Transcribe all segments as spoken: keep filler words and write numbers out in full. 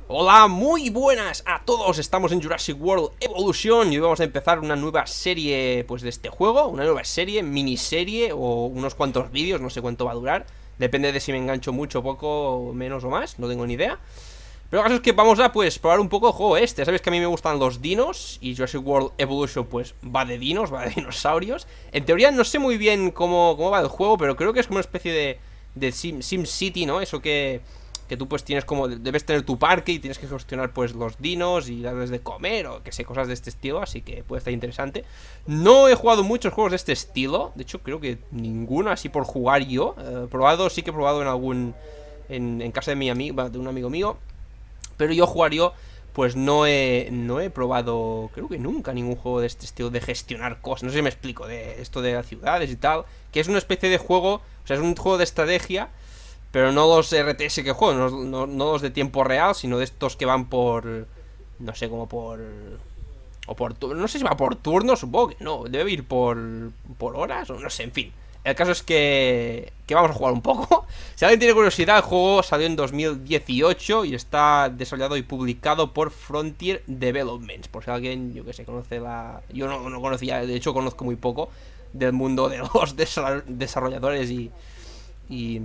Hola, muy buenas a todos, estamos en Jurassic World Evolution y hoy vamos a empezar una nueva serie pues de este juego, una nueva serie, miniserie o unos cuantos vídeos, no sé cuánto va a durar, depende de si me engancho mucho, poco, menos o más, no tengo ni idea. Pero el caso es que vamos a pues probar un poco el juego este, sabes que a mí me gustan los dinos y Jurassic World Evolution pues va de dinos, va de dinosaurios. En teoría no sé muy bien cómo, cómo va el juego, pero creo que es como una especie de, de Sim, Sim City, ¿no? Eso que... que tú pues tienes como, debes tener tu parque y tienes que gestionar pues los dinos y darles de comer o que sé, cosas de este estilo, así que puede estar interesante. No he jugado muchos juegos de este estilo, de hecho creo que ninguno así por jugar yo. He probado, sí que he probado en algún, en, en casa de mi amigo, de un amigo mío, pero yo jugar yo pues no he, no he probado, creo que nunca, ningún juego de este estilo de gestionar cosas. No sé si me explico, de esto de las ciudades y tal, que es una especie de juego, o sea, es un juego de estrategia, pero no los R T S que juego, no, no, no los de tiempo real, sino de estos que van por... no sé, como por... o por... no sé si va por turnos, supongo que no, debe ir por... por horas, o no sé, en fin. El caso es que... que vamos a jugar un poco. Si alguien tiene curiosidad, el juego salió en dos mil dieciocho y está desarrollado y publicado por Frontier Developments. Por si alguien, yo que sé, conoce la... yo no, no conocía, de hecho conozco muy poco del mundo de los desarrolladores y... y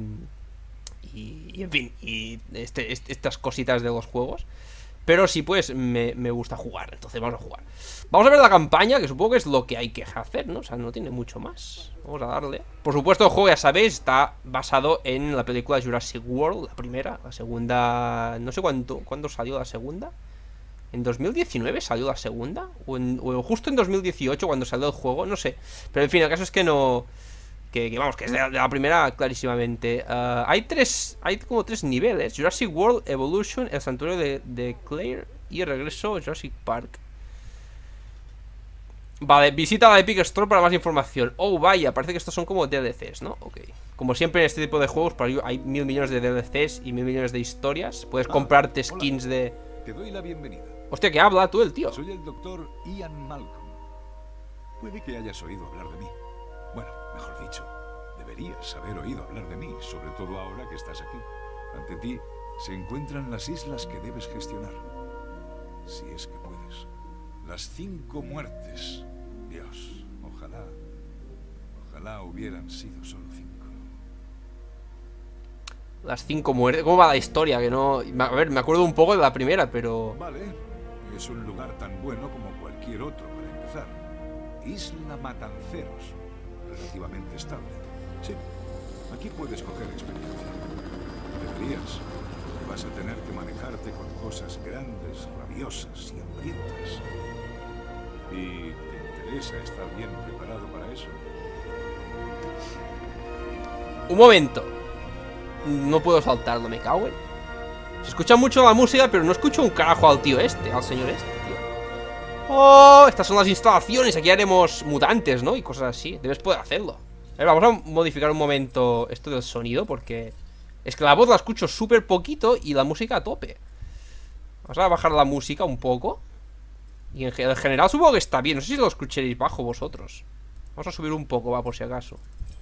Y, y en fin, y este, este, estas cositas de los juegos. Pero sí, pues me, me gusta jugar. Entonces vamos a jugar. Vamos a ver la campaña, que supongo que es lo que hay que hacer, ¿no? O sea, no tiene mucho más. Vamos a darle. Por supuesto, el juego, ya sabéis, está basado en la película Jurassic World, la primera. La segunda... no sé cuánto, cuándo salió la segunda. ¿En dos mil diecinueve salió la segunda? ¿O, en, o justo en dos mil dieciocho cuando salió el juego? No sé. Pero en fin, el caso es que no... Que, que vamos, que es de la, de la primera clarísimamente. uh, Hay tres, hay como tres niveles: Jurassic World Evolution, el santuario de, de Claire y regreso a Jurassic Park. Vale, visita la Epic Store para más información. Oh, vaya, parece que estos son como D L Cs, ¿no? Ok. Como siempre en este tipo de juegos, hay mil millones de D L Cs y mil millones de historias. Puedes ah, comprarte skins hola. de... Te doy la bienvenida. Hostia, ¿qué habla tú, el tío? Soy el doctor Ian Malcolm. Puede que hayas oído hablar de mí. Bueno, mejor dicho, deberías haber oído hablar de mí, sobre todo ahora que estás aquí. Ante ti se encuentran las islas que debes gestionar, si es que puedes. Las cinco muertes. Dios, ojalá, ojalá hubieran sido solo cinco. Las cinco muertes. ¿Cómo va la historia? Que no... A ver, me acuerdo un poco de la primera, pero... Vale, es un lugar tan bueno como cualquier otro para empezar. Isla Matanceros. Relativamente estable. Sí, aquí puedes coger experiencia. Deberías. Vas a tener que manejarte con cosas grandes, rabiosas y hambrientas. ¿Y te interesa estar bien preparado para eso? Un momento. No puedo saltarlo, me cago en... Se escucha mucho la música, pero no escucho un carajo al tío este, al señor este, tío. Oh, estas son las instalaciones. Aquí haremos mutantes, ¿no? Y cosas así. Debes poder hacerlo. A ver, vamos a modificar un momento esto del sonido, porque es que la voz la escucho súper poquito y la música a tope. Vamos a bajar la música un poco. Y en general supongo que está bien. No sé si lo escucharéis bajo vosotros. Vamos a subir un poco, va, por si acaso.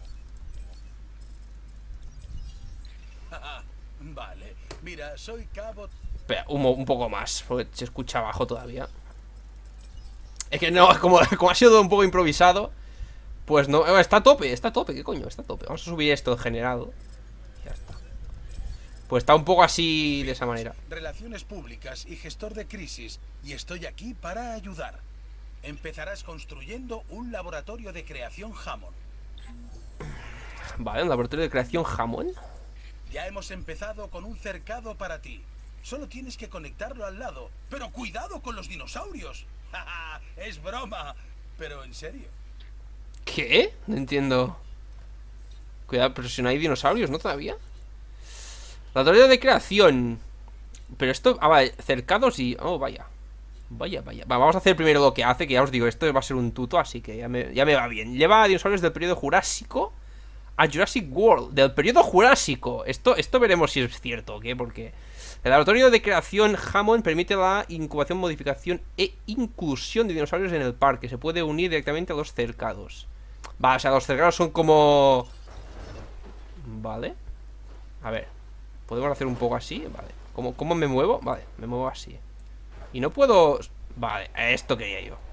Vale, mira, soy Cabo... Espera, un, un poco más, porque se escucha bajo todavía. Es que no, como, como ha sido un poco improvisado, pues no, está a tope, está a tope, ¿qué coño? Está a tope. Vamos a subir esto en general. Ya está. Pues está un poco así, de esa manera. Relaciones públicas y gestor de crisis, y estoy aquí para ayudar. Empezarás construyendo un laboratorio de creación Hammond. Vale, un laboratorio de creación Hammond. Ya hemos empezado con un cercado para ti. Solo tienes que conectarlo al lado. Pero cuidado con los dinosaurios. Es broma, pero en serio. ¿Qué? No entiendo. Cuidado, pero si no hay dinosaurios, ¿no? Todavía. Laboratorio de creación. Pero esto... Ah, vale, cercados y... Oh, vaya. Vaya, vaya. Va, vamos a hacer primero lo que hace, que ya os digo, esto va a ser un tuto, así que ya me, ya me va bien. Lleva a dinosaurios del periodo Jurásico a Jurassic World, del periodo Jurásico. Esto, esto veremos si es cierto o qué, porque... El laboratorio de creación Hammond permite la incubación, modificación e inclusión de dinosaurios en el parque. Se puede unir directamente a los cercados. Vale, o sea, los cercados son como... Vale. A ver. Podemos hacer un poco así, vale. ¿Cómo, cómo me muevo? Vale, me muevo así. Y no puedo... Vale, esto quería yo.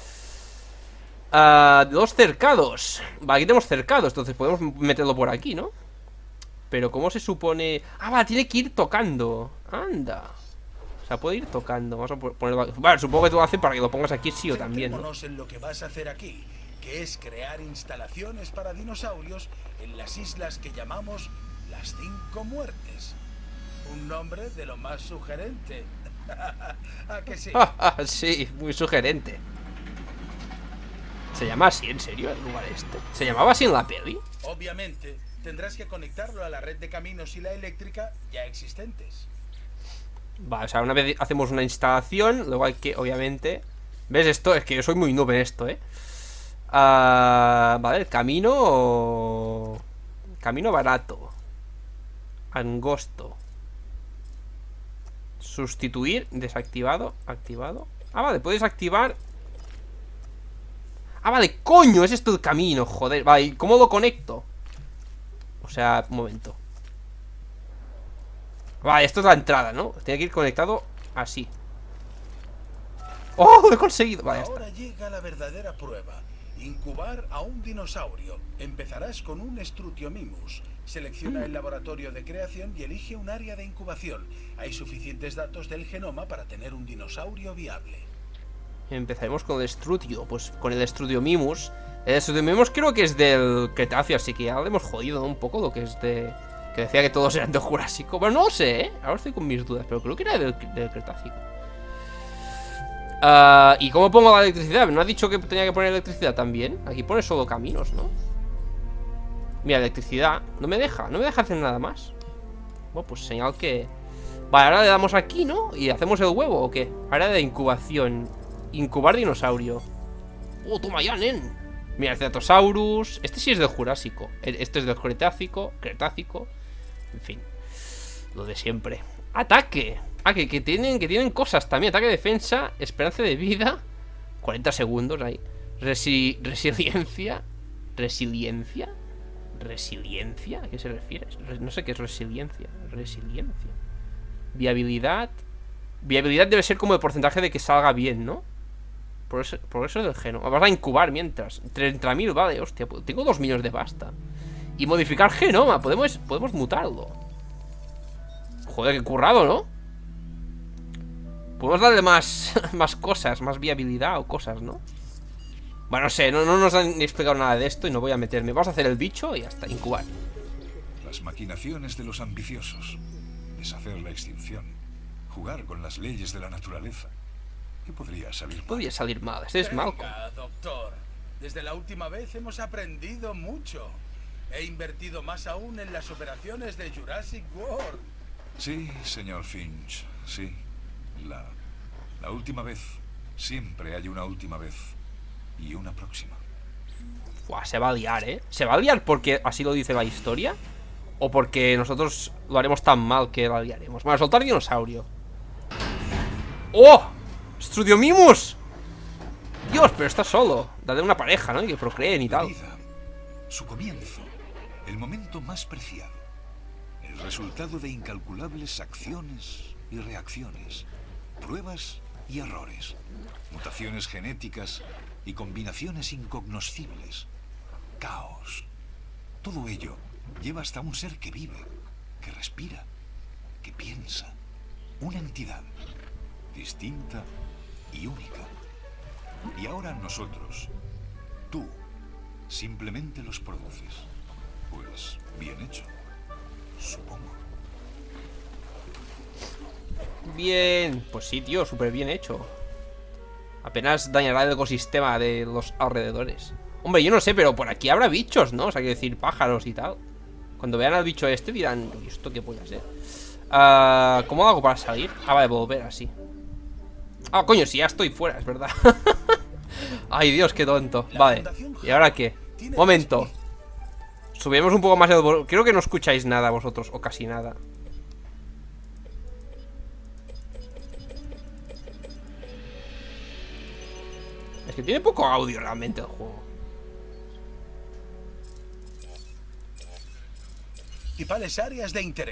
Uh, dos cercados. Vale, aquí tenemos cercados, entonces podemos meterlo por aquí, ¿no? Pero ¿cómo se supone? Ah, vale, tiene que ir tocando. Anda. O sea, puede ir tocando. Vamos a ponerlo... Vale, supongo que tú lo haces para que lo pongas aquí sí o también, ¿no? En lo que vas a hacer aquí, que es crear instalaciones para dinosaurios en las islas que llamamos las Cinco Muertes. Un nombre de lo más sugerente. ¿A que sí? Sí, muy sugerente. ¿Se llama así, en serio, el lugar este? ¿Se llamaba así en la peli? Obviamente, tendrás que conectarlo a la red de caminos y la eléctrica ya existentes. Vale, o sea, una vez hacemos una instalación, luego hay que, obviamente... ¿Ves esto? Es que yo soy muy noob en esto, ¿eh? Uh, vale, el camino... Camino barato. Angosto. Sustituir, desactivado, activado. Ah, vale, puedes activar... Ah, vale, coño, es esto el camino, joder. Vale, ¿y cómo lo conecto? O sea, un momento. Vale, esto es la entrada, ¿no? Tiene que ir conectado así. ¡Oh, lo he conseguido! Vale, ya está. Ahora llega la verdadera prueba. Incubar a un dinosaurio. Empezarás con un Strutiomimus. Selecciona el laboratorio de creación y elige un área de incubación. Hay suficientes datos del genoma para tener un dinosaurio viable. Empezaremos con el Strutio. Pues con el Strutiomimus. El Strutiomimus creo que es del Cretáceo, así que ya le hemos jodido, ¿no? Un poco lo que es de... Que decía que todos eran del Jurásico. Bueno, no lo sé, ¿eh? Ahora estoy con mis dudas, pero creo que era del, del Cretácico. Uh, ¿Y cómo pongo la electricidad? ¿No ha dicho que tenía que poner electricidad también? Aquí pone solo caminos, ¿no? Mira, electricidad. No me deja, no me deja hacer nada más. Bueno, pues señal que... Vale, ahora le damos aquí, ¿no? Y hacemos el huevo, ¿o qué? Área de incubación. Incubar dinosaurio. Oh, toma ya, nen. Mira, el Ceratosaurus. Este sí es del Jurásico. Este es del Cretácico. Cretácico. En fin. Lo de siempre. Ataque. Ah, que, que, tienen, que tienen cosas también. Ataque, defensa, esperanza de vida. cuarenta segundos ahí. Resi resiliencia. Resiliencia. Resiliencia. ¿A qué se refiere? No sé qué es resiliencia. Resiliencia. Viabilidad. Viabilidad debe ser como el porcentaje de que salga bien, ¿no? Por eso, por eso es del genoma. Vas a incubar mientras. treinta mil, vale, hostia. Tengo dos millones de pasta. Y modificar genoma. Podemos, podemos mutarlo. Joder, qué currado, ¿no? Podemos darle más, más cosas, más viabilidad o cosas, ¿no? Bueno, no sé, no, no nos han explicado nada de esto y no voy a meterme. Vamos a hacer el bicho y hasta incubar. Las maquinaciones de los ambiciosos. Deshacer la extinción. Jugar con las leyes de la naturaleza. ¿Qué podría salir mal? Podría salir mal, este es Malcolm. Venga, doctor. Desde la última vez hemos aprendido mucho. He invertido más aún en las operaciones de Jurassic World. Sí, señor Finch, sí. La, la última vez. Siempre hay una última vez. Y una próxima. Buah, se va a liar, ¿eh? ¿Se va a liar porque así lo dice la historia? ¿O porque nosotros lo haremos tan mal que la liaremos? Bueno, soltar dinosaurio. ¡Oh! ¡Strutiomimus! Dios, pero está solo. Dale una pareja, ¿no? Y que procreen y tal. La vida, su comienzo. El momento más preciado. El resultado de incalculables acciones y reacciones. Pruebas y errores. Mutaciones genéticas y combinaciones incognoscibles. Caos. Todo ello lleva hasta un ser que vive, que respira, que piensa. Una entidad distinta y única. Y ahora nosotros, tú, simplemente los produces. Pues bien hecho, supongo. Bien, pues sí, tío, súper bien hecho. Apenas dañará el ecosistema de los alrededores. Hombre, yo no sé, pero por aquí habrá bichos, ¿no? O sea, quiero decir, pájaros y tal. Cuando vean al bicho este dirán, ¿y esto qué puede ser? Uh, ¿Cómo hago para salir? Ah, vale, volver así. Ah, coño, si ya estoy fuera, es verdad. Ay, Dios, qué tonto. Vale, ¿y ahora qué? Momento. Subiremos un poco más el volumen. Creo que no escucháis nada vosotros, o casi nada. Es que tiene poco audio realmente el juego. Principales áreas de interés.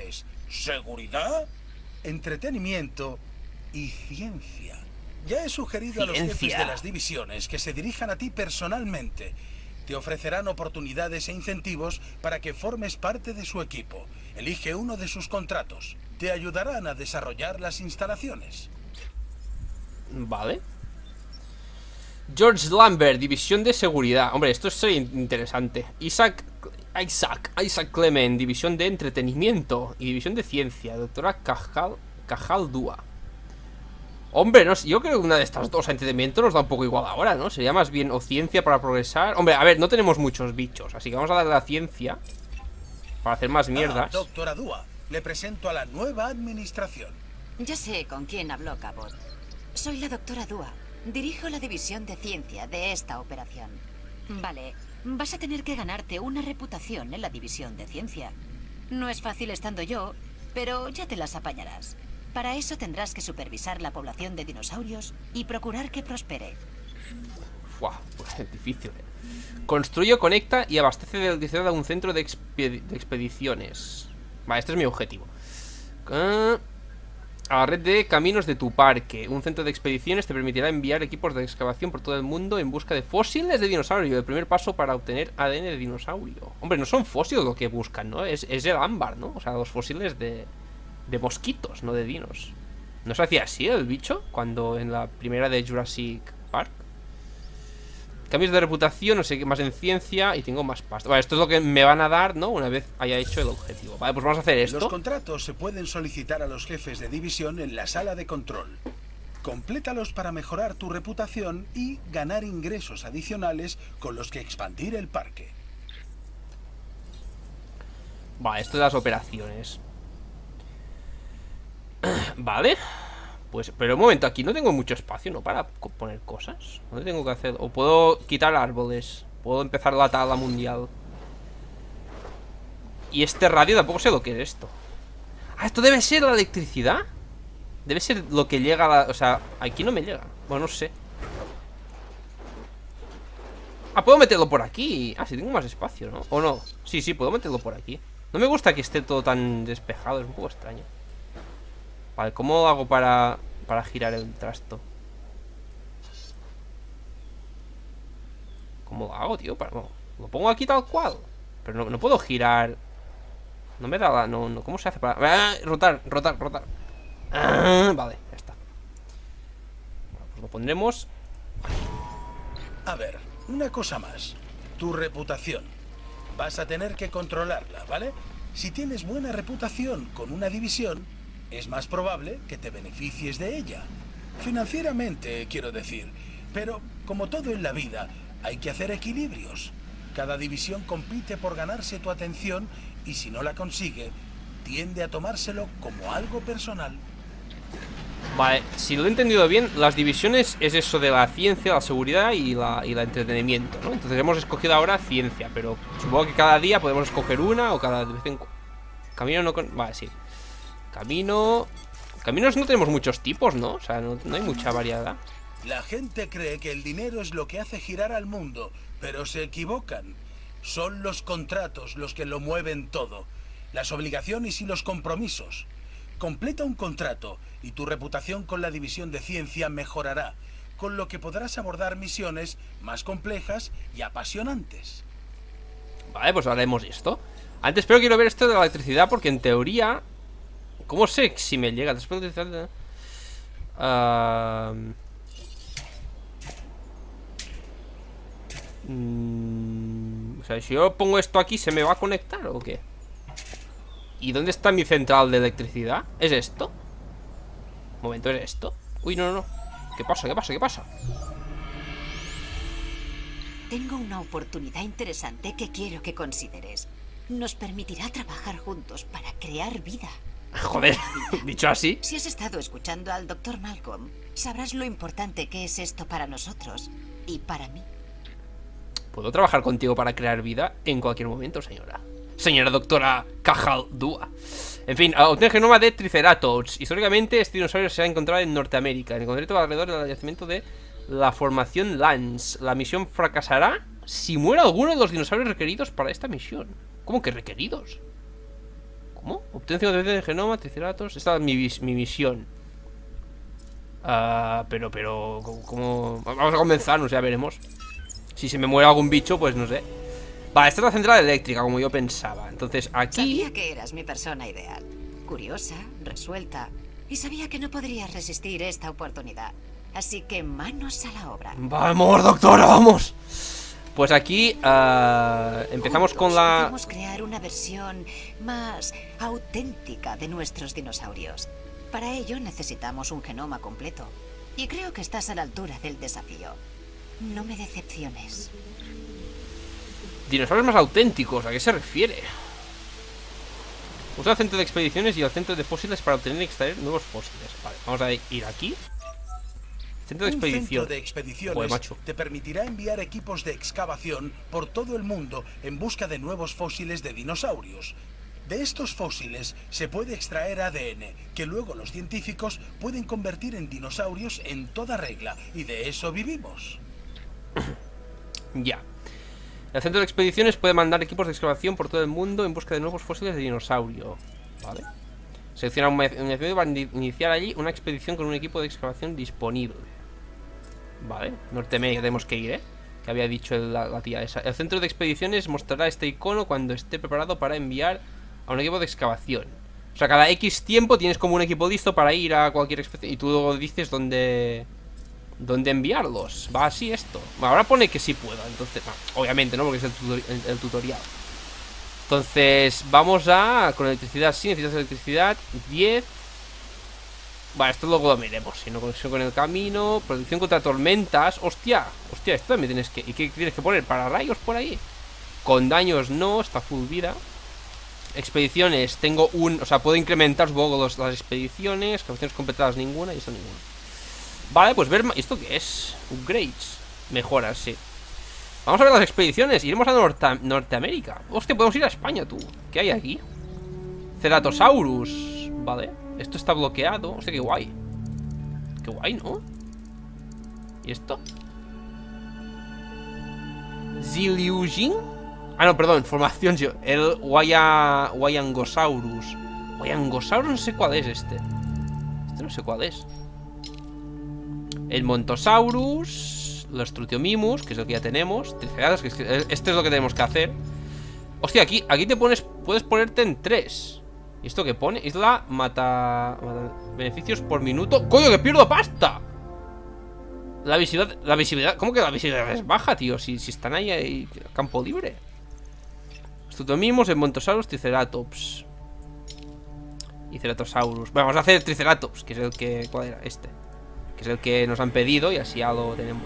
¿Seguridad? Entretenimiento y ciencia. Ya he sugerido a los jefes Ciencia. de las divisiones que se dirijan a ti personalmente. Te ofrecerán oportunidades e incentivos para que formes parte de su equipo. Elige uno de sus contratos. Te ayudarán a desarrollar las instalaciones. Vale. George Lambert, división de seguridad. Hombre, esto sería interesante. Isaac Isaac Isaac Clement, división de entretenimiento y división de ciencia. Doctora Cajal Cajal Dua. Hombre, no sé, yo creo que una de estas dos, entretenimiento, nos da un poco igual ahora, ¿no? Sería más bien o ciencia para progresar. Hombre, a ver, no tenemos muchos bichos, así que vamos a darle la ciencia para hacer más mierdas. Ah, doctora Dua, le presento a la nueva administración. Ya sé con quién habló, Cabot. Soy la doctora Dua. Dirijo la división de ciencia de esta operación. Vale, vas a tener que ganarte una reputación en la división de ciencia. No es fácil estando yo, pero ya te las apañarás. Para eso tendrás que supervisar la población de dinosaurios y procurar que prospere. Buah, pues es difícil, ¿eh? Construye, conecta y abastece de electricidad a un centro de, expedi de expediciones. Vale, este es mi objetivo. Uh, a la red de caminos de tu parque. Un centro de expediciones te permitirá enviar equipos de excavación por todo el mundo en busca de fósiles de dinosaurio. El primer paso para obtener A D N de dinosaurio. Hombre, no son fósiles lo que buscan, ¿no? Es, es el ámbar, ¿no? O sea, los fósiles de... de mosquitos, no de dinos. ¿No se hacía así el bicho? Cuando en la primera de Jurassic Park. Cambios de reputación, no sé qué más en ciencia. Y tengo más pasta. Vale, esto es lo que me van a dar, ¿no? Una vez haya hecho el objetivo. Vale, pues vamos a hacer esto. Los contratos se pueden solicitar a los jefes de división en la sala de control. Complétalos para mejorar tu reputación y ganar ingresos adicionales con los que expandir el parque. Vale, esto de las operaciones. Vale. Pues, pero un momento, aquí no tengo mucho espacio, ¿no? Para poner cosas. ¿Dónde tengo que hacer? O puedo quitar árboles. Puedo empezar la tala mundial. Y este radio tampoco sé lo que es esto. Ah, esto debe ser la electricidad. Debe ser lo que llega a la... O sea, aquí no me llega. Bueno, no sé. Ah, puedo meterlo por aquí. Ah, sí, tengo más espacio, ¿no? ¿O no? Sí, sí, puedo meterlo por aquí. No me gusta que esté todo tan despejado. Es un poco extraño. Vale, ¿cómo hago para, para girar el trasto? ¿Cómo lo hago, tío? Para, no, lo pongo aquí tal cual. Pero no, no puedo girar. No me da la... No, no, ¿cómo se hace para...? Ah, rotar, rotar, rotar. Ah, vale, ya está. Bueno, pues lo pondremos. A ver, una cosa más. Tu reputación. Vas a tener que controlarla, ¿vale? Si tienes buena reputación con una división, es más probable que te beneficies de ella. Financieramente, quiero decir. Pero, como todo en la vida, hay que hacer equilibrios. Cada división compite por ganarse tu atención y si no la consigue, tiende a tomárselo como algo personal. Vale, si lo he entendido bien, las divisiones es eso de la ciencia, la seguridad y la, y la entretenimiento, ¿no? Entonces hemos escogido ahora ciencia, pero supongo que cada día podemos escoger una o cada vez en cuando. Camino no con... Vale, sí. Camino... Caminos no tenemos muchos tipos, ¿no? O sea, no, no hay mucha variedad. La gente cree que el dinero es lo que hace girar al mundo, pero se equivocan. Son los contratos los que lo mueven todo. Las obligaciones y los compromisos. Completa un contrato y tu reputación con la división de ciencia mejorará, con lo que podrás abordar misiones más complejas y apasionantes. Vale, pues haremos esto. Antes pero quiero ver esto de la electricidad porque en teoría... ¿Cómo sé si me llega? Después de utilizar... Uh... Mm... O sea, si yo pongo esto aquí, ¿se me va a conectar o qué? ¿Y dónde está mi central de electricidad? ¿Es esto? Un momento, ¿es esto? Uy, no, no, no. ¿Qué pasa? ¿Qué pasa? ¿Qué pasa? Tengo una oportunidad interesante que quiero que consideres. Nos permitirá trabajar juntos para crear vida. Joder, dicho así. Si has estado escuchando al doctor Malcolm, sabrás lo importante que es esto para nosotros y para mí. ¿Puedo trabajar contigo para crear vida en cualquier momento, señora? Señora doctora Cajal Dua. En fin, obtener genoma de Triceratops. Históricamente, este dinosaurio se ha encontrado en Norteamérica, en concreto alrededor del yacimiento de la formación Lance. La misión fracasará si muere alguno de los dinosaurios requeridos para esta misión. ¿Cómo que requeridos? ¿Cómo? Obtención de genoma, triceratops. Esta es mi, mi misión. Uh, pero, pero, ¿cómo? Vamos a comenzar, ya veremos. Si se me muere algún bicho, pues no sé. Vale, esta es la central eléctrica, como yo pensaba. Entonces aquí... Sabía que eras mi persona ideal. Curiosa, resuelta. Y sabía que no podrías resistir esta oportunidad. Así que manos a la obra. ¡Vamos, doctora, vamos! Pues aquí uh, empezamos Juntos con la... podemos crear una versión más auténtica de nuestros dinosaurios. Para ello necesitamos un genoma completo. Y creo que estás a la altura del desafío. No me decepciones. Dinosaurios más auténticos, ¿a qué se refiere? Usa el centro de expediciones y el centro de fósiles para obtener y extraer nuevos fósiles. Vale, vamos a ir aquí. Centro de Un expedición. centro de expediciones Joder, macho. te permitirá enviar equipos de excavación por todo el mundo en busca de nuevos fósiles de dinosaurios. De estos fósiles se puede extraer A D N, que luego los científicos pueden convertir en dinosaurios en toda regla, y de eso vivimos. Ya. El centro de expediciones puede mandar equipos de excavación por todo el mundo en busca de nuevos fósiles de dinosaurio. Vale. Selecciona un medio para iniciar allí una expedición con un equipo de excavación disponible. Vale. Norteamérica tenemos que ir, ¿eh? Que había dicho la, la tía esa. El centro de expediciones mostrará este icono cuando esté preparado para enviar a un equipo de excavación. O sea, cada X tiempo tienes como un equipo listo para ir a cualquier expedición. Y tú luego dices dónde... ¿Dónde enviarlos? Va así esto. Bueno, ahora pone que sí puedo. Entonces, no, obviamente, ¿no? Porque es el, tutor el, el tutorial. Entonces, vamos a... Con electricidad, sí, necesitas electricidad. diez. Vale, esto luego lo miremos. Si no, conexión con el camino. Protección contra tormentas. Hostia, hostia, esto también tienes que... ¿Y qué tienes que poner? ¿Para rayos por ahí? Con daños no, está full vida. Expediciones, tengo un... O sea, puedo incrementar, supongo, los, las expediciones. Expediciones completadas ninguna y esto ninguna. Vale, pues ver... ¿Esto qué es? Upgrades. Mejoras, sí. Vamos a ver las expediciones. Iremos a Norte Norteamérica. Hostia, podemos ir a España, tú. ¿Qué hay aquí? Ceratosaurus. Vale. Esto está bloqueado. Hostia, qué guay. Qué guay, ¿no? ¿Y esto? Ziliujin. Ah, no, perdón. Formación. El Waya... Wayangosaurus. Wayangosaurus no sé cuál es este. Este no sé cuál es. El Montosaurus, los Strutiomimus, que es lo que ya tenemos. Triceratops, que es que este es lo que tenemos que hacer. Hostia, aquí, aquí te pones, puedes ponerte en tres. ¿Y esto qué pone? Isla mata, mata beneficios por minuto. ¡Coño, que pierdo pasta! La visibilidad, la visibilidad, ¿cómo que la visibilidad es baja, tío? Si, si están ahí, ahí, campo libre. Strutiomimus, el Montosaurus, Triceratops y Ceratosaurus. Bueno, vamos a hacer el Triceratops, que es el que... ¿Cuál era? Este. Que es el que nos han pedido y así ya lo tenemos.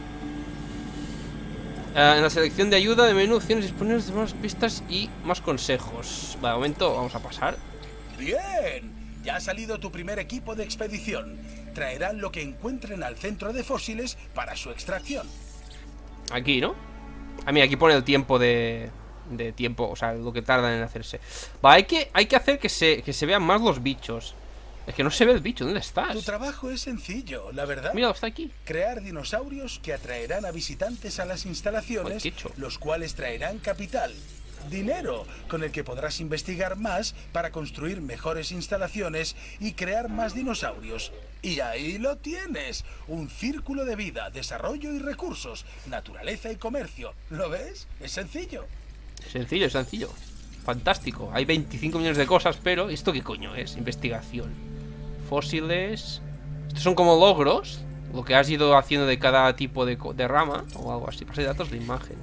uh, En la selección de ayuda de menú, opciones disponibles de más pistas y más consejos. Vale, de momento vamos a pasar. ¡Bien! Ya ha salido tu primer equipo de expedición. Traerán lo que encuentren al centro de fósiles para su extracción. Aquí, ¿no? Ah, mira, aquí pone el tiempo de... De tiempo, o sea, lo que tardan en hacerse. Vale, hay que, hay que hacer que se, que se vean más los bichos. Es que no se ve el bicho, ¿dónde estás? Tu trabajo es sencillo, la verdad. Mira, está aquí. Crear dinosaurios que atraerán a visitantes a las instalaciones, los cuales traerán capital, dinero, con el que podrás investigar más para construir mejores instalaciones y crear más dinosaurios. Y ahí lo tienes, un círculo de vida, desarrollo y recursos, naturaleza y comercio. ¿Lo ves? Es sencillo. Sencillo, sencillo. Fantástico. Hay veinticinco millones de cosas, pero ¿esto qué coño es? Investigación. Fósiles. Estos son como logros. Lo que has ido haciendo de cada tipo de, de rama o algo así. Base de datos de imagen.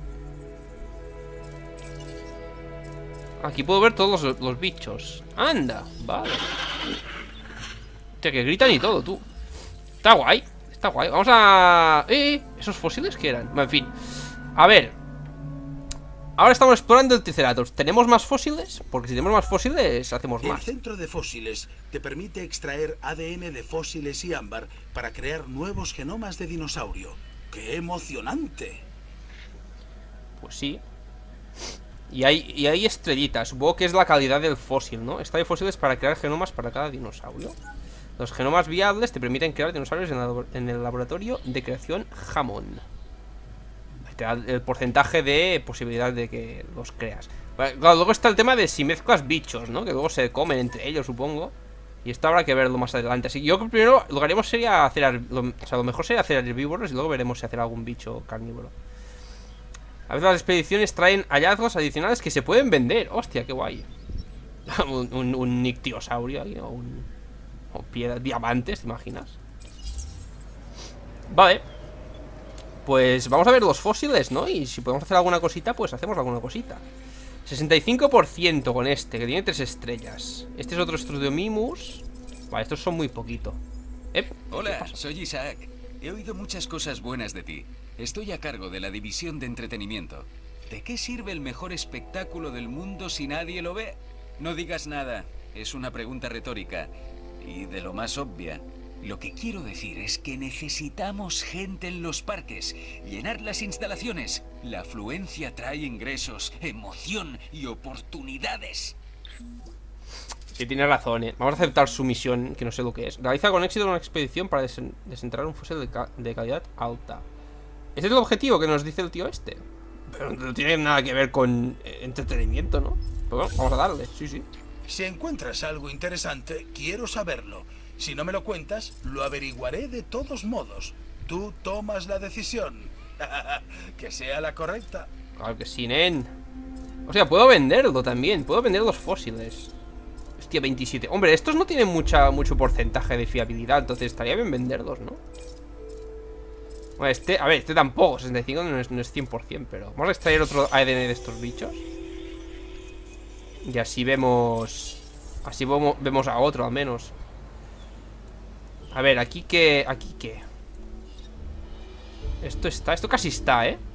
Aquí puedo ver todos los, los bichos. Anda, vale. Hostia, que gritan y todo, tú. Está guay, está guay. Vamos a... Eh, ¿esos fósiles qué eran? Bueno, en fin. A ver. Ahora estamos explorando el Triceratops. ¿Tenemos más fósiles? Porque si tenemos más fósiles, hacemos más. El centro de fósiles te permite extraer A D N de fósiles y ámbar para crear nuevos genomas de dinosaurio. ¡Qué emocionante! Pues sí. Y hay, y hay estrellitas. Supongo que es la calidad del fósil, ¿no? Está de fósiles para crear genomas para cada dinosaurio. Los genomas viables te permiten crear dinosaurios en, la, en el laboratorio de creación Hammond. te da el porcentaje de posibilidad de que los creas. Claro, luego está el tema de si mezclas bichos, ¿no? Que luego se comen entre ellos, supongo. Y esto habrá que verlo más adelante. Así que yo primero lo que haremos sería hacer, lo, o sea, lo mejor sería hacer herbívoros y luego veremos si hacer algún bicho carnívoro. A veces las expediciones traen hallazgos adicionales que se pueden vender. Hostia, qué guay. un, un, un nictiosaurio ahí, o un... o piedras, diamantes, ¿te imaginas? Vale. Pues vamos a ver los fósiles, ¿no? Y si podemos hacer alguna cosita, pues hacemos alguna cosita. sesenta y cinco por ciento con este, que tiene tres estrellas. Este es otro Strudiomimus. Vale, estos son muy poquito. ¿Eh? Hola, soy Isaac. He oído muchas cosas buenas de ti. Estoy a cargo de la división de entretenimiento. ¿De qué sirve el mejor espectáculo del mundo si nadie lo ve? No digas nada. Es una pregunta retórica. Y de lo más obvia. Lo que quiero decir es que necesitamos gente en los parques. Llenar las instalaciones. La afluencia trae ingresos, emoción y oportunidades. Sí, tiene razón, ¿eh? Vamos a aceptar su misión, que no sé lo que es. Realiza con éxito una expedición para desen desenterrar un fósil de, ca de calidad alta. Este es el objetivo que nos dice el tío este. Pero no tiene nada que ver con eh, entretenimiento, ¿no? Pues bueno, vamos a darle, sí, sí. Si encuentras algo interesante, quiero saberlo. Si no me lo cuentas, lo averiguaré de todos modos. Tú tomas la decisión. Que sea la correcta. Claro que sí, nen. O sea, puedo venderlo también. Puedo vender los fósiles. Hostia, veintisiete. Hombre, estos no tienen mucha, mucho porcentaje de fiabilidad. Entonces estaría bien venderlos, ¿no? Bueno, este, a ver, este tampoco. sesenta y cinco no es, no es cien por cien. Pero vamos a extraer otro A D N de estos bichos. Y así vemos. Así vemos, vemos a otro al menos. A ver, aquí que... Aquí que... Esto está... Esto casi está, ¿eh?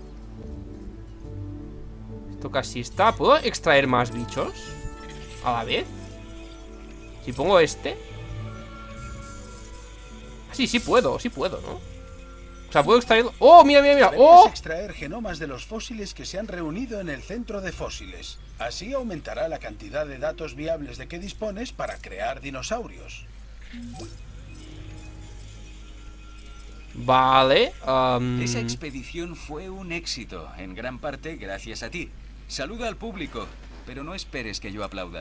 Esto casi está. ¿Puedo extraer más bichos? A la vez. Si pongo este... Ah, sí, sí puedo. Sí puedo, ¿no? O sea, puedo extraer... ¡Oh, mira, mira, mira! Deberías ¡Oh! extraer genomas de los fósiles que se han reunido en el centro de fósiles. Así aumentará la cantidad de datos viables de que dispones para crear dinosaurios. Vale. Um... Esa expedición fue un éxito, en gran parte gracias a ti. Saluda al público, pero no esperes que yo aplauda.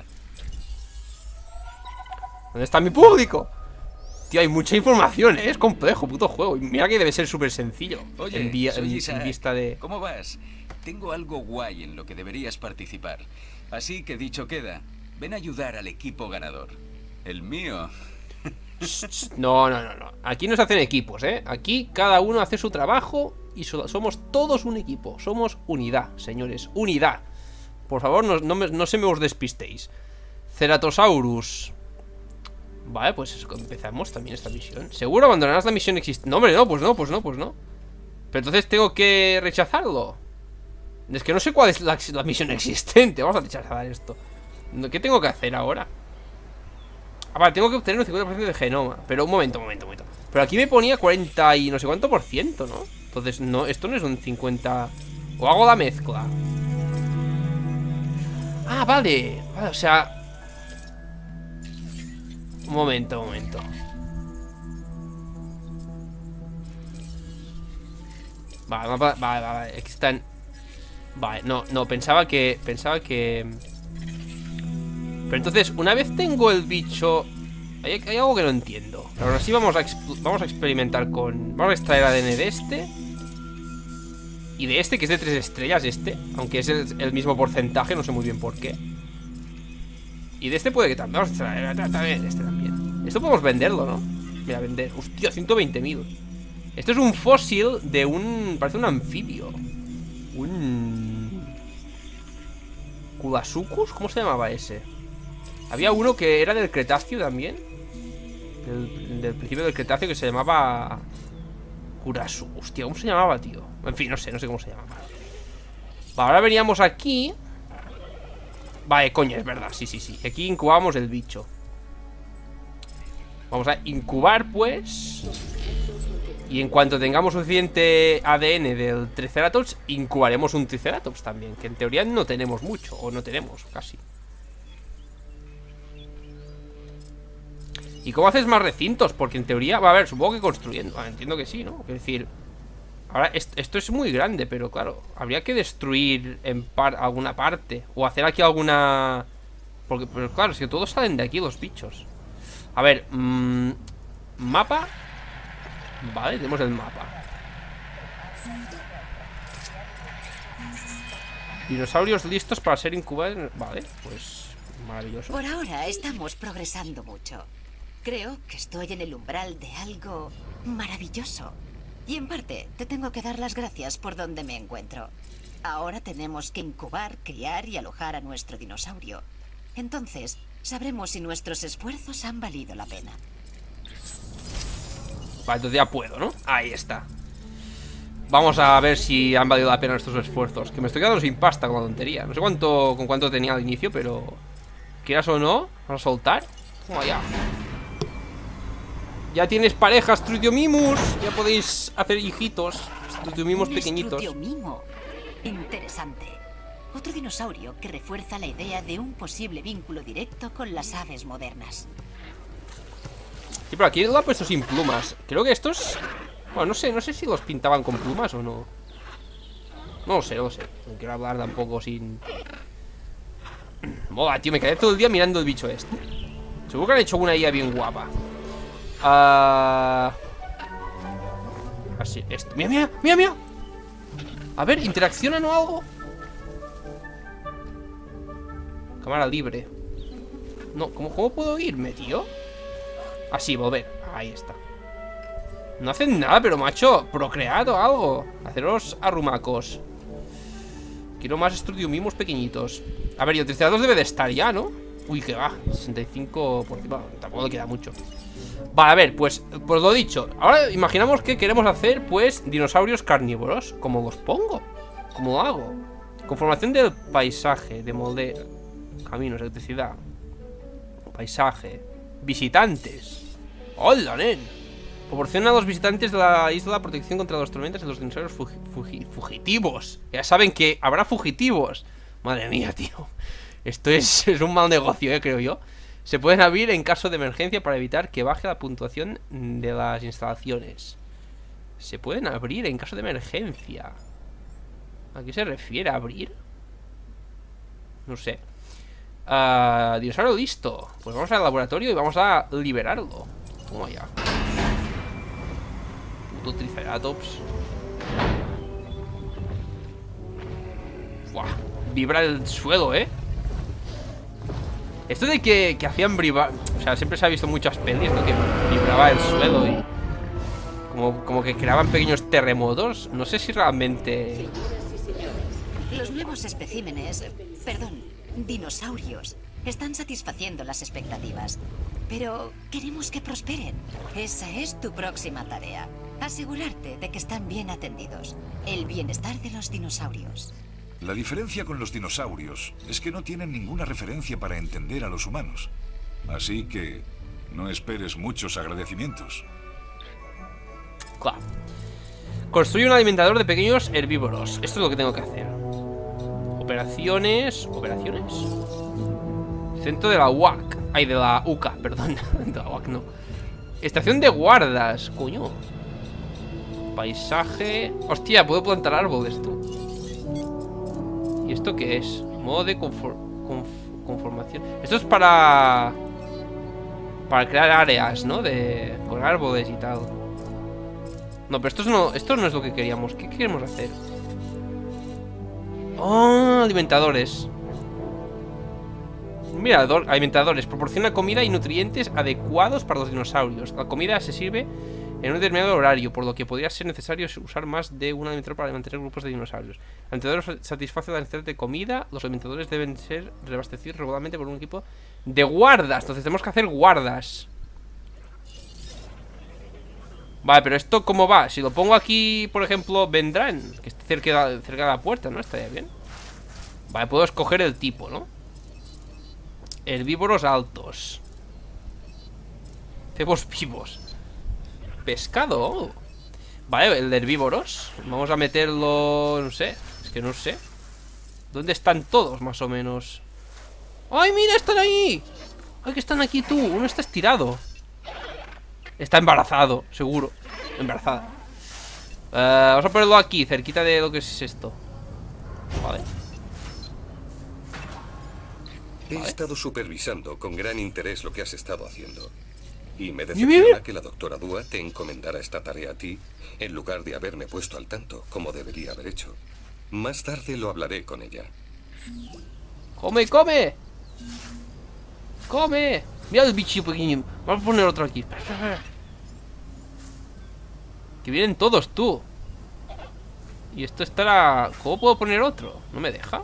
¿Dónde está mi público? Tío, hay mucha información, ¿eh? Es complejo, puto juego. Y mira que debe ser súper sencillo. Oye, en, vía, soy en, Isaac. en vista de... ¿Cómo vas? Tengo algo guay en lo que deberías participar. Así que dicho queda, ven a ayudar al equipo ganador. El mío... No, no, no, no. Aquí no se hacen equipos, ¿eh? Aquí cada uno hace su trabajo y so somos todos un equipo. Somos unidad, señores. Unidad. Por favor, no, no, me, no se me os despistéis. Ceratosaurus. Vale, pues empezamos también esta misión. ¿Seguro abandonarás la misión existente? No, hombre, no, pues no, pues no, pues no. Pero entonces tengo que rechazarlo. Es que no sé cuál es la, la misión existente. Vamos a rechazar esto. ¿Qué tengo que hacer ahora? Ah, vale, tengo que obtener un cincuenta por ciento de genoma. Pero un momento, un momento, un momento. Pero aquí me ponía cuarenta y no sé cuánto por ciento, ¿no? Entonces, no, esto no es un cincuenta. O hago la mezcla. Ah, vale, vale, o sea... Un momento, un momento. Vale, vale, vale, vale. Aquí están... Vale, no, no, pensaba que... Pensaba que... Pero entonces, una vez tengo el bicho... Hay, hay algo que no entiendo. Pero ahora sí vamos a, vamos a experimentar con... Vamos a extraer A D N de este. Y de este, que es de tres estrellas, este. Aunque es el, el mismo porcentaje, no sé muy bien por qué. Y de este puede que también. Vamos a extraer también de este también. Esto podemos venderlo, ¿no? Mira, vender. Hostia, ciento veinte mil. Esto es un fósil de un... Parece un anfibio. Un... ¿Kudasucus? ¿Cómo se llamaba ese? Había uno que era del Cretáceo también. Del, del principio del Cretáceo, que se llamaba... Kurasu. Hostia, ¿cómo se llamaba, tío? En fin, no sé, no sé cómo se llamaba. Vale, ahora veníamos aquí. Vale, coño, es verdad, sí, sí, sí. Aquí incubamos el bicho. Vamos a incubar, pues. Y en cuanto tengamos suficiente A D N del Triceratops, incubaremos un Triceratops también. Que en teoría no tenemos mucho, o no tenemos, casi. ¿Y cómo haces más recintos? Porque en teoría, va a ver, supongo que construyendo. Ah, entiendo que sí, ¿no? Es decir, Ahora, esto, esto es muy grande, pero claro, habría que destruir en par alguna parte. O hacer aquí alguna... Porque, pero claro, es que todos salen de aquí los bichos. A ver, mmm, mapa. Vale, tenemos el mapa. Dinosaurios listos para ser incubados. Vale, pues maravilloso. Por ahora estamos progresando mucho. Creo que estoy en el umbral de algo maravilloso. Y en parte, te tengo que dar las gracias por donde me encuentro. Ahora tenemos que incubar, criar y alojar a nuestro dinosaurio. Entonces, sabremos si nuestros esfuerzos han valido la pena. Vale, entonces ya puedo, ¿no? Ahí está. Vamos a ver si han valido la pena nuestros esfuerzos. Que me estoy quedando sin pasta con la tontería. No sé cuánto con cuánto tenía al inicio, pero... quieras o no, vamos a soltar. Toma ya. Ya tienes pareja, Strutiomimus. Ya podéis hacer hijitos. Strutiomimus pequeñitos. Strutiomimo. Interesante. Otro dinosaurio que refuerza la idea de un posible vínculo directo con las aves modernas. Sí, pero aquí lo ha puesto sin plumas. Creo que estos... Bueno, no sé, no sé si los pintaban con plumas o no. No lo sé, no lo sé. No quiero hablar tampoco sin... Mola, tío, me quedé todo el día mirando el bicho este. Seguro que han hecho una I A bien guapa. Ah... Así, esto. Mira, mira, mira, mira. A ver, ¿interaccionan o algo? Cámara libre. No, ¿cómo, cómo puedo irme, tío? Así, volver. Ahí está. No hacen nada, pero macho, procread o algo. Haceros arrumacos. Quiero más Strutiomimus pequeñitos. A ver, y el Triceratops debe de estar ya, ¿no? Uy, que va, sesenta y cinco por ciento. Tampoco le queda mucho. Vale, a ver, pues, pues lo dicho. Ahora imaginamos que queremos hacer, pues, dinosaurios carnívoros. ¿Cómo los pongo? ¿Cómo lo hago? Conformación del paisaje, de molde, caminos, electricidad, paisaje, visitantes. ¡Hola, nen! Proporciona a los visitantes de la isla protección contra los tormentas y los dinosaurios fugi fugi fugitivos. Ya saben que habrá fugitivos. Madre mía, tío. Esto es, es un mal negocio, eh, creo yo. Se pueden abrir en caso de emergencia para evitar que baje la puntuación de las instalaciones. Se pueden abrir en caso de emergencia. ¿A qué se refiere? ¿A abrir? No sé. Uh, dinosaurio listo. Pues vamos al laboratorio y vamos a liberarlo. Toma ya. Puto Triceratops. Buah. Vibra el suelo, ¿eh? Esto de que, que hacían vibrar... O sea, siempre se ha visto muchas pelis, ¿no? Que vibraba el suelo y... Como, como que creaban pequeños terremotos. No sé si realmente... Los nuevos especímenes... Perdón, dinosaurios... Están satisfaciendo las expectativas. Pero queremos que prosperen. Esa es tu próxima tarea. Asegurarte de que están bien atendidos. El bienestar de los dinosaurios. La diferencia con los dinosaurios es que no tienen ninguna referencia para entender a los humanos. Así que no esperes muchos agradecimientos. Claro. Construye un alimentador de pequeños herbívoros. Esto es lo que tengo que hacer. Operaciones... Operaciones... Centro de la U A C. Ay, de la U C A, perdón. De la U A C no. Estación de guardas, coño. Paisaje... Hostia, puedo plantar árboles, tú. ¿Y esto qué es? Modo de confor conf conformación. Esto es para... Para crear áreas, ¿no? De... Con árboles y tal. No, pero esto no, esto no es lo que queríamos. ¿Qué queremos hacer? Oh, alimentadores. Mira, alimentadores. Proporciona comida y nutrientes adecuados para los dinosaurios. La comida se sirve en un determinado horario, por lo que podría ser necesario usar más de un alimentador para mantener grupos de dinosaurios. El alimentador satisface la necesidad de comida. Los alimentadores deben ser reabastecidos regularmente por un equipo de guardas. Entonces tenemos que hacer guardas. Vale, pero esto ¿cómo va? Si lo pongo aquí, por ejemplo, vendrán. Que esté cerca, cerca de la puerta, ¿no? Estaría bien. Vale, puedo escoger el tipo, ¿no? Herbívoros altos. Cebos vivos. Pescado. Vale, el de herbívoros. Vamos a meterlo, no sé. Es que no sé. ¿Dónde están todos, más o menos? ¡Ay, mira, están ahí! ¡Ay, que están aquí tú! Uno está estirado. Está embarazado, seguro. Embarazada. Vamos a ponerlo aquí, cerquita de lo que es esto. Vale. He Vale. estado supervisando con gran interés lo que has estado haciendo. Y me Mira, decepciona mira. que la doctora Dua te encomendara esta tarea a ti, en lugar de haberme puesto al tanto, como debería haber hecho. Más tarde lo hablaré con ella. ¡Come, come! ¡Come! Mira el bicho pequeño. Vamos a poner otro aquí. Que vienen todos, tú. Y esto estará... ¿Cómo puedo poner otro? ¿No me deja?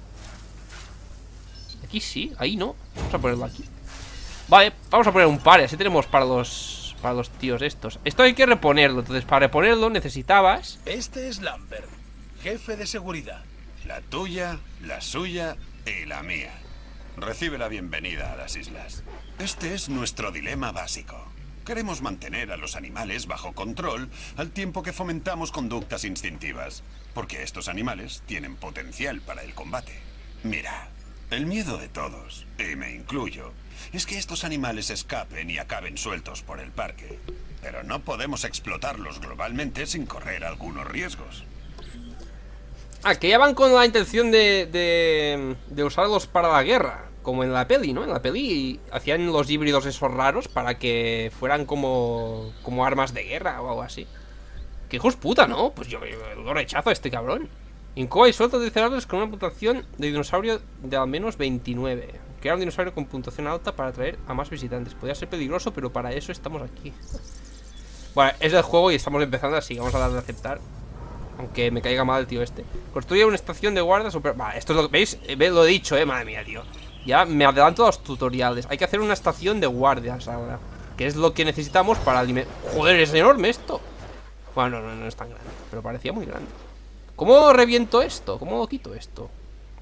Aquí sí, ahí no. Vamos a ponerlo aquí. Vale, vamos a poner un par. Así tenemos para los... Para los tíos estos. Esto hay que reponerlo. Entonces, para reponerlo necesitabas... Este es Lambert, jefe de seguridad. La tuya, la suya y la mía. Recibe la bienvenida a las islas. Este es nuestro dilema básico. Queremos mantener a los animales bajo control al tiempo que fomentamos conductas instintivas, porque estos animales tienen potencial para el combate. Mira, el miedo de todos, y me incluyo, es que estos animales escapen y acaben sueltos por el parque. Pero no podemos explotarlos globalmente sin correr algunos riesgos. Ah, que ya van con la intención de, de, de usarlos para la guerra. Como en la peli, ¿no? En la peli hacían los híbridos esos raros para que fueran como, como armas de guerra o algo así. Que hijos puta, ¿no? Pues yo, yo lo rechazo a este cabrón. Incuba y suelta de cerebros con una puntuación de dinosaurio de al menos veintinueve. Crear un dinosaurio con puntuación alta para atraer a más visitantes. Podría ser peligroso, pero para eso estamos aquí. Bueno, es el juego y estamos empezando, así que vamos a darle a aceptar. Aunque me caiga mal el tío este. Construye una estación de guardia super... Vale, esto es lo que... ¿Veis? Lo he dicho, eh, madre mía, tío. Ya me adelanto a los tutoriales. Hay que hacer una estación de guardias ahora, que es lo que necesitamos para alimentar... Joder, es enorme esto. Bueno, no, no, no es tan grande, pero parecía muy grande. ¿Cómo reviento esto? ¿Cómo lo quito esto?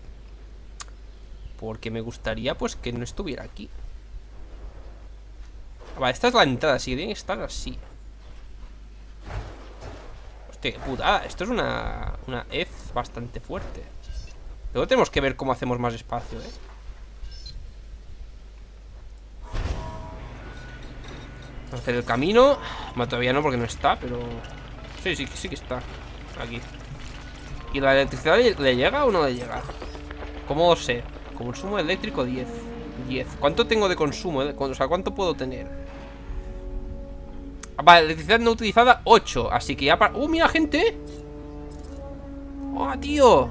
Porque me gustaría, pues, que no estuviera aquí. Vale, esta es la entrada, así que tiene que estar así. Hostia, qué putada. Esto es una... Una hez bastante fuerte. Luego tenemos que ver cómo hacemos más espacio, eh. Vamos a hacer el camino. Bueno, todavía no porque no está, pero... Sí, sí, sí que está. Aquí. ¿Y la electricidad le, le llega o no le llega? ¿Cómo lo sé? Consumo eléctrico diez. diez. ¿Cuánto tengo de consumo? Eh? O sea, ¿cuánto puedo tener? Ah, vale, electricidad no utilizada ocho. Así que ya para... ¡Uh, mira, gente! ¡Oh, tío!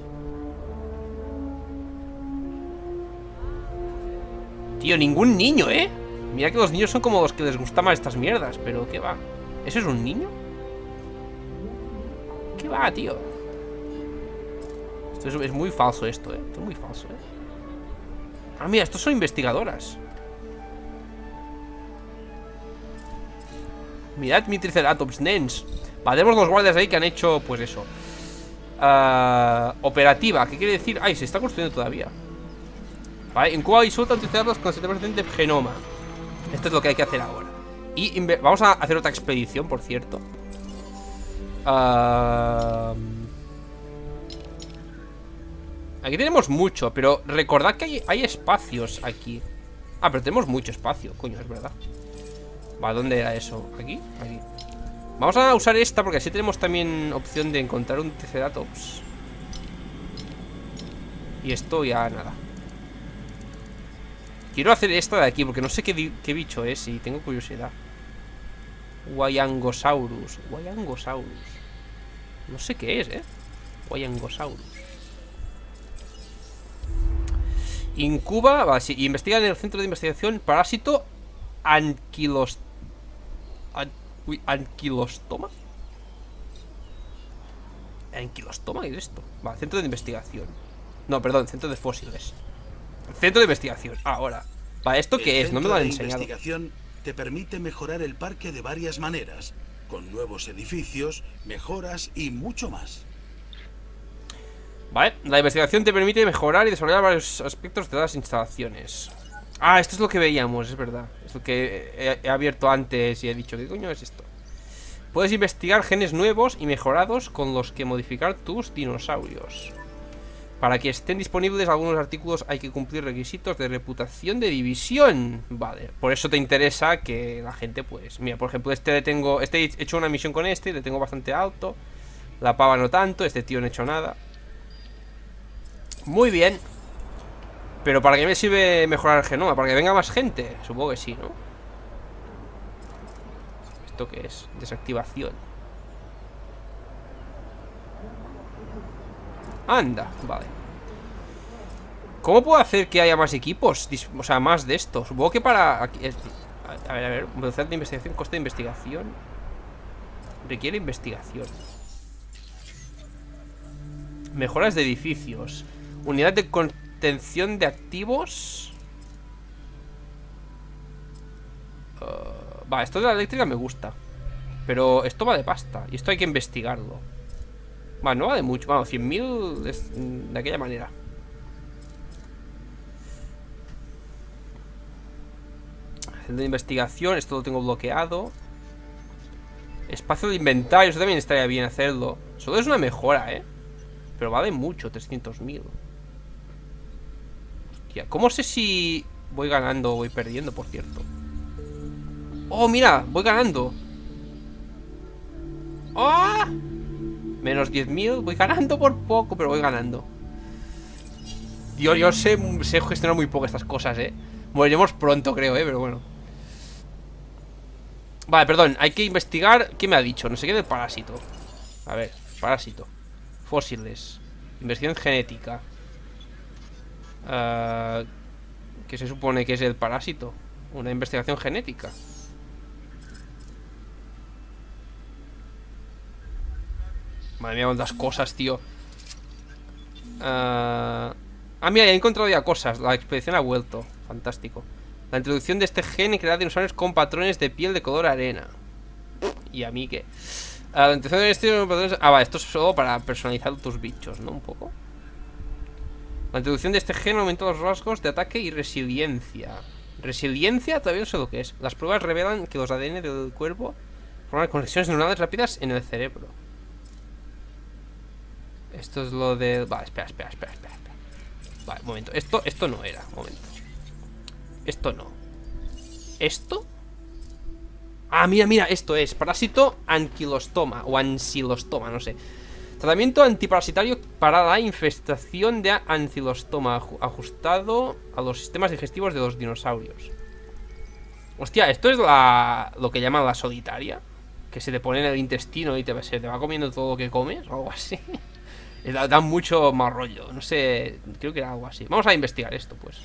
Tío, ningún niño, ¿eh? Mira que los niños son como los que les gustan más estas mierdas. Pero, ¿qué va? ¿Eso es un niño? ¿Qué va, tío? Esto es, es muy falso esto, ¿eh? Esto es muy falso, ¿eh? Ah, mira, estos son investigadoras. Mirad mi Triceratops, nens. Vale, tenemos los guardias ahí que han hecho, pues eso. uh, Operativa, ¿qué quiere decir? Ay, se está construyendo todavía. Vale, incuba y suelta un Triceratops con setenta por ciento de genoma. Esto es lo que hay que hacer ahora. Y vamos a hacer otra expedición, por cierto. uh, Aquí tenemos mucho, pero recordad que hay, hay espacios aquí. Ah, pero tenemos mucho espacio, coño, es verdad. Vale, ¿dónde era eso? ¿Aquí? Aquí. Vamos a usar esta porque así tenemos también opción de encontrar un Triceratops. Y esto ya nada. Quiero hacer esta de aquí porque no sé qué, qué bicho es y tengo curiosidad. Guayangosaurus. Guayangosaurus. No sé qué es, eh. Guayangosaurus. Incuba, vale, sí, investiga en el centro de investigación parásito anquilos... An, uy, anquilostoma. ¿Anquilostoma? ¿Qué es esto? Vale, centro de investigación. No, perdón, centro de fósiles. Centro de investigación, ahora. Vale, ¿esto qué es? No me lo han enseñado. La investigación te permite mejorar el parque de varias maneras, con nuevos edificios, mejoras y mucho más. Vale, la investigación te permite mejorar y desarrollar varios aspectos de las instalaciones. Ah, esto es lo que veíamos, es verdad. Es lo que he, he abierto antes y he dicho, ¿qué coño es esto? Puedes investigar genes nuevos y mejorados con los que modificar tus dinosaurios. Para que estén disponibles algunos artículos hay que cumplir requisitos de reputación de división. Vale, por eso te interesa que la gente pues... Mira, por ejemplo, este le tengo... Este he hecho una misión con este, le tengo bastante alto. La pava no tanto, este tío no ha hecho nada. Muy bien. Pero ¿para qué me sirve mejorar el genoma? ¿Para que venga más gente? Supongo que sí, ¿no? ¿Esto qué es? Desactivación. Anda, vale. ¿Cómo puedo hacer que haya más equipos? O sea, más de esto. Supongo que para... Aquí es... A ver, a ver. Velocidad de investigación, coste de investigación. Requiere investigación. Mejoras de edificios. Unidad de contención de activos. Uh, va, esto de la eléctrica me gusta. Pero esto va de pasta. Y esto hay que investigarlo. Va, no va de mucho. Vamos, cien mil de aquella manera. De investigación, esto lo tengo bloqueado. Espacio de inventario, eso también estaría bien hacerlo. Solo es una mejora, eh. Pero vale mucho, trescientos mil. Hostia, ¿cómo sé si voy ganando o voy perdiendo, por cierto? Oh, mira, voy ganando. ¡Oh! Menos diez mil, voy ganando por poco, pero voy ganando. Dios, yo sé, sé gestionar muy poco estas cosas, eh. Moriremos pronto, creo, eh, pero bueno. Vale, perdón, hay que investigar. ¿Qué me ha dicho? No sé qué del parásito. A ver, parásito. Fósiles. Investigación genética. uh, ¿Qué se supone que es el parásito? Una investigación genética. Madre mía, cuántas cosas, tío. uh, Ah, mira, ya he encontrado ya cosas. La expedición ha vuelto, fantástico. La introducción de este gen crea dinosaurios con patrones de piel de color arena. ¿Y a mí qué? La introducción de este patrones... Ah, vale, esto es solo para personalizar tus bichos, ¿no? Un poco. La introducción de este gen aumenta los rasgos de ataque y resiliencia. Resiliencia todavía no sé lo que es. Las pruebas revelan que los A D N del cuerpo forman conexiones neuronales rápidas en el cerebro. Esto es lo de... Vale, espera, espera, espera, espera, espera. Vale, un momento. Esto, esto no era, un momento. Esto no. ¿Esto? Ah, mira, mira, esto es parásito anquilostoma o ancilostoma, no sé. Tratamiento antiparasitario para la infestación de ancilostoma ajustado a los sistemas digestivos de los dinosaurios. Hostia, esto es la lo que llaman la solitaria, que se te pone en el intestino y te, se te va comiendo todo lo que comes o algo así. Da, da mucho más rollo, no sé, creo que era algo así. Vamos a investigar esto, pues.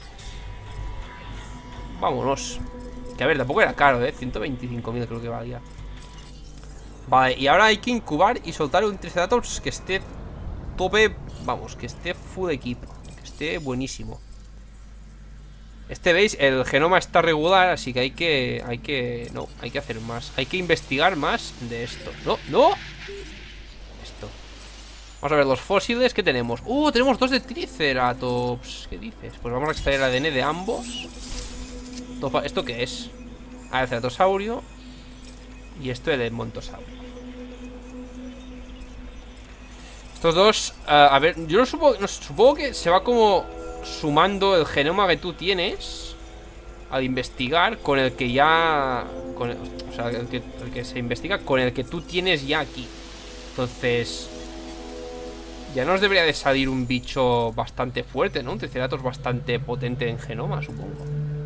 Vámonos. Que a ver, tampoco era caro, eh, ciento veinticinco mil creo que valía. Vale, y ahora hay que incubar y soltar un Triceratops que esté tope, vamos, que esté full equipo, que esté buenísimo. Este, ¿veis? El genoma está regular, así que hay que, hay que, no, hay que hacer más. Hay que investigar más de esto. No, no. Esto. Vamos a ver los fósiles que tenemos. Uh, tenemos dos de Triceratops. ¿Qué dices? Pues vamos a extraer el A D N de ambos. ¿Esto qué es? Ah, el ceratosaurio. Y esto el montosaurio. Estos dos, uh, a ver, yo no supongo, no, supongo que se va como sumando el genoma que tú tienes al investigar con el que ya con el, o sea, el que, el que se investiga con el que tú tienes ya aquí. Entonces ya nos debería de salir un bicho bastante fuerte, ¿no? Un Triceratops bastante potente en genoma, supongo.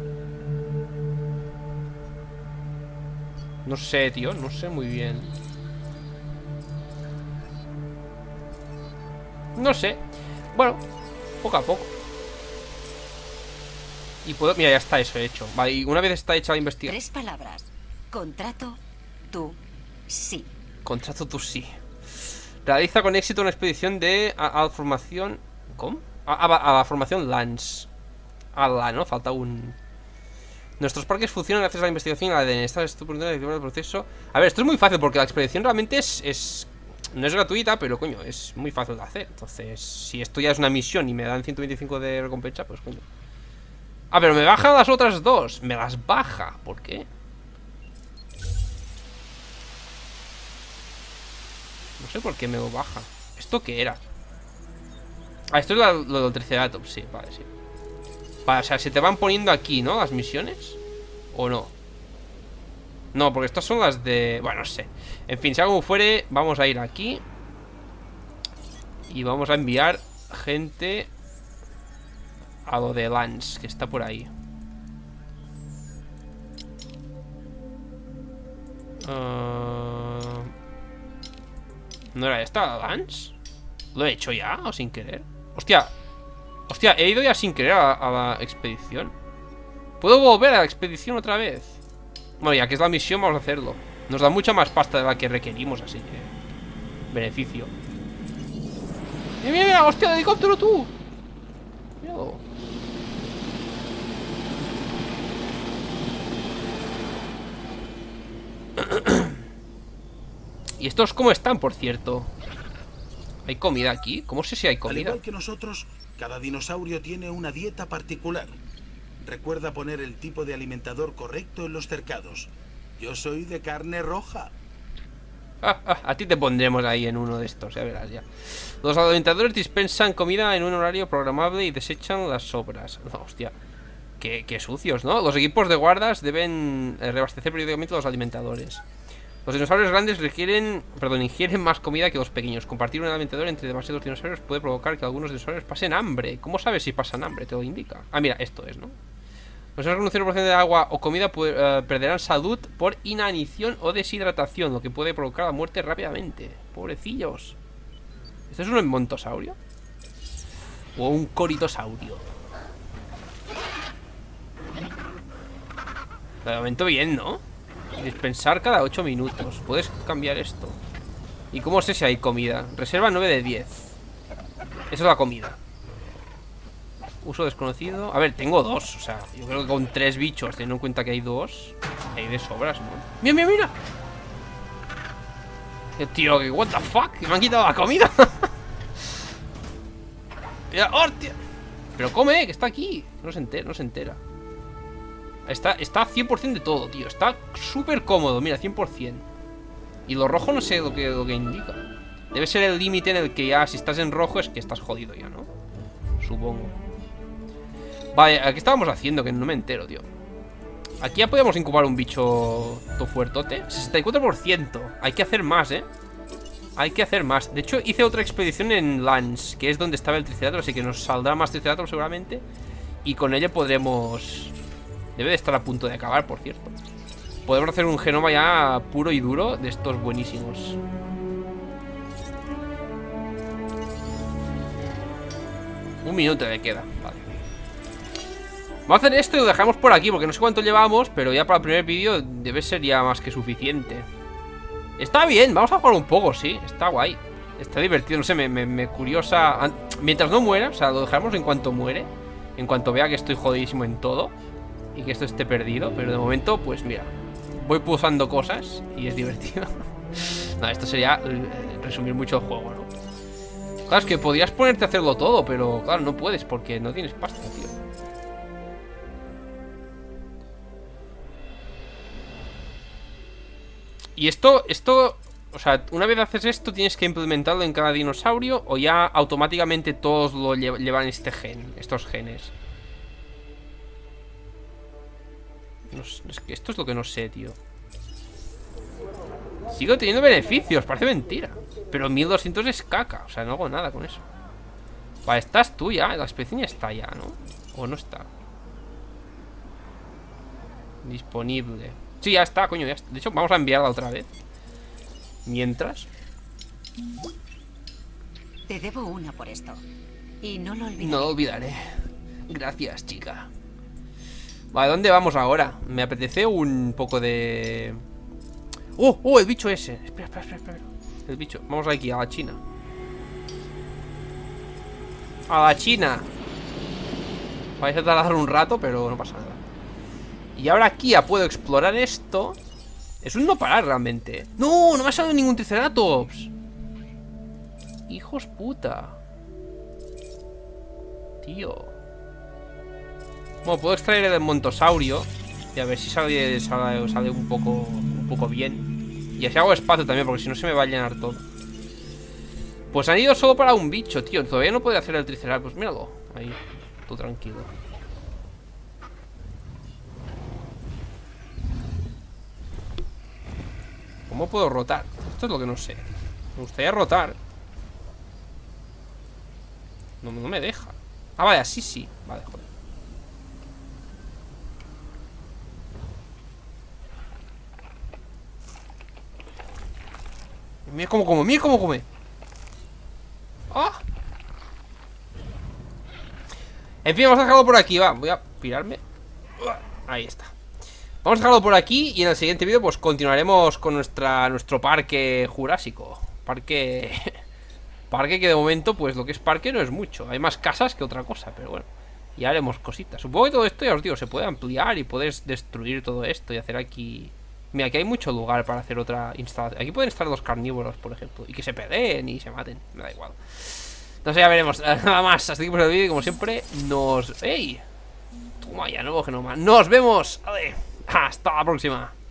No sé, tío, no sé muy bien. No sé. Bueno, poco a poco. Y puedo... Mira, ya está eso hecho. Vale, y una vez está hecha la investigación... Tres palabras. Contrato, tú, sí. Contrato, tú, sí. Realiza con éxito una expedición de... A, a la formación... ¿Cómo? A, a, a la formación Lance. A la, ¿no? Falta un... Nuestros parques funcionan gracias a la investigación y a la A D N. Esta es tu oportunidad de el proceso. A ver, esto es muy fácil porque la expedición realmente es, es... No es gratuita, pero coño, es muy fácil de hacer. Entonces, si esto ya es una misión y me dan ciento veinticinco de recompensa, pues coño. Ah, pero me bajan las otras dos. Me las baja, ¿por qué? No sé por qué me lo baja. ¿Esto qué era? Ah, esto es la, lo del Triceratops, sí, vale, sí. Vale, o sea, se te van poniendo aquí, ¿no? Las misiones. ¿O no? No, porque estas son las de... Bueno, no sé. En fin, sea como fuere, vamos a ir aquí. Y vamos a enviar gente a lo de Lance, que está por ahí. Uh... ¿No era esta, Lance? ¿Lo he hecho ya o sin querer? Hostia. Hostia, he ido ya sin querer a, a la expedición. ¿Puedo volver a la expedición otra vez? Bueno, ya que es la misión, vamos a hacerlo. Nos da mucha más pasta de la que requerimos, así que... beneficio. ¡Mira, mira, mira! ¡Hostia, el helicóptero tú! Míralo. ¿Y estos cómo están, por cierto? ¿Hay comida aquí? ¿Cómo sé si hay comida? Al igual que nosotros, cada dinosaurio tiene una dieta particular. Recuerda poner el tipo de alimentador correcto en los cercados. Yo soy de carne roja. Ah, ah, a ti te pondremos ahí en uno de estos, ya verás ya. Los alimentadores dispensan comida en un horario programable y desechan las sobras. No, hostia. Qué, qué sucios, ¿no? Los equipos de guardas deben reabastecer periódicamente los alimentadores. Los dinosaurios grandes requieren, perdón, ingieren más comida que los pequeños. Compartir un alimentador entre demasiados dinosaurios puede provocar que algunos dinosaurios pasen hambre. ¿Cómo sabes si pasan hambre? Te lo indica. Ah, mira, esto es, ¿no? Los dinosaurios con un cero por ciento de agua o comida uh, perderán salud por inanición o deshidratación, lo que puede provocar la muerte rápidamente. Pobrecillos. ¿Esto es un montosaurio? ¿O un coritosaurio? De momento bien, ¿no? Dispensar cada ocho minutos. Puedes cambiar esto. ¿Y cómo sé si hay comida? Reserva nueve de diez. Esa es la comida. Uso desconocido. A ver, tengo dos. O sea, yo creo que con tres bichos, teniendo en cuenta que hay dos, hay de sobras, ¿no? ¡Mira, mira, mira! Eh, tío, que what the fuck, que me han quitado la comida. Mira, ¡hostia! Pero come, que está aquí. No se entera, no se entera. Está, está cien por ciento de todo, tío. Está súper cómodo, mira, cien por ciento. Y lo rojo no sé lo que, lo que indica. Debe ser el límite en el que ya, si estás en rojo, es que estás jodido ya, ¿no? Supongo. Vale, ¿qué estábamos haciendo? Que no me entero, tío. Aquí ya podemos incubar un bicho todo fuertote. sesenta y cuatro por ciento. Hay que hacer más, ¿eh? Hay que hacer más. De hecho, hice otra expedición en Lance, que es donde estaba el Triceratops, así que nos saldrá más Triceratops seguramente. Y con ella podremos... Debe de estar a punto de acabar, por cierto. Podemos hacer un genoma ya puro y duro de estos buenísimos. Un minuto me queda, vale. Vamos a hacer esto y lo dejamos por aquí, porque no sé cuánto llevamos, pero ya para el primer vídeo debe ser ya más que suficiente. Está bien, vamos a jugar un poco, sí. Está guay, está divertido, no sé, me, me, me curiosa. Mientras no muera, o sea, lo dejamos en cuanto muere. En cuanto vea que estoy jodidísimo en todo y que esto esté perdido. Pero de momento, pues mira, voy pulsando cosas y es divertido. No, esto sería eh, resumir mucho el juego, ¿no? Claro, es que podrías ponerte a hacerlo todo, pero claro, no puedes porque no tienes pasta, tío. Y esto, esto, o sea, una vez haces esto tienes que implementarlo en cada dinosaurio o ya automáticamente todos lo lle llevan este gen, estos genes. No sé, es que esto es lo que no sé, tío. Sigo teniendo beneficios, parece mentira. Pero mil doscientos es caca, o sea, no hago nada con eso. Vale, estás tú ya, la especie ya está ya, ¿no? ¿O no está? Disponible. Sí, ya está, coño, ya está. De hecho, vamos a enviarla otra vez. Mientras. Te debo una por esto. Y no lo olvidaré. No lo olvidaré. Gracias, chica. Vale, ¿dónde vamos ahora? Me apetece un poco de... ¡Oh! ¡Oh! El bicho ese. Espera, espera, espera, espera. El bicho. Vamos aquí, a la China. A la China. Vais a tardar un rato, pero no pasa nada. Y ahora aquí ya puedo explorar esto. Es un no parar realmente. ¡No! No me ha salido ningún Triceratops. Hijos puta. Tío. Bueno, puedo extraer el montosaurio y a ver si sale, sale, sale un poco un poco bien. Y así hago espacio también, porque si no se me va a llenar todo. Pues han ido solo para un bicho, tío. Todavía no puede hacer el triceratops. Pues míralo. Ahí, todo tranquilo. ¿Cómo puedo rotar? Esto es lo que no sé. Me gustaría rotar. No, no me deja. Ah, vale, así sí. Vale, joder. Mira cómo come, mira cómo come. ¡Ah! En fin, vamos a dejarlo por aquí, va. Voy a pirarme. Ahí está. Vamos a dejarlo por aquí y en el siguiente vídeo pues continuaremos con nuestra, nuestro parque jurásico. Parque... Parque que de momento pues lo que es parque no es mucho. Hay más casas que otra cosa, pero bueno. Ya haremos cositas. Supongo que todo esto, ya os digo, se puede ampliar y puedes destruir todo esto y hacer aquí... Mira, aquí hay mucho lugar para hacer otra instalación. Aquí pueden estar dos carnívoros, por ejemplo, y que se peleen y se maten. Me da igual. No sé, ya veremos. Nada más. Hasta aquí por el vídeo y como siempre nos... ¡Ey! Toma ya, nuevo genoma. ¡Nos vemos! ¡Ale! Hasta la próxima.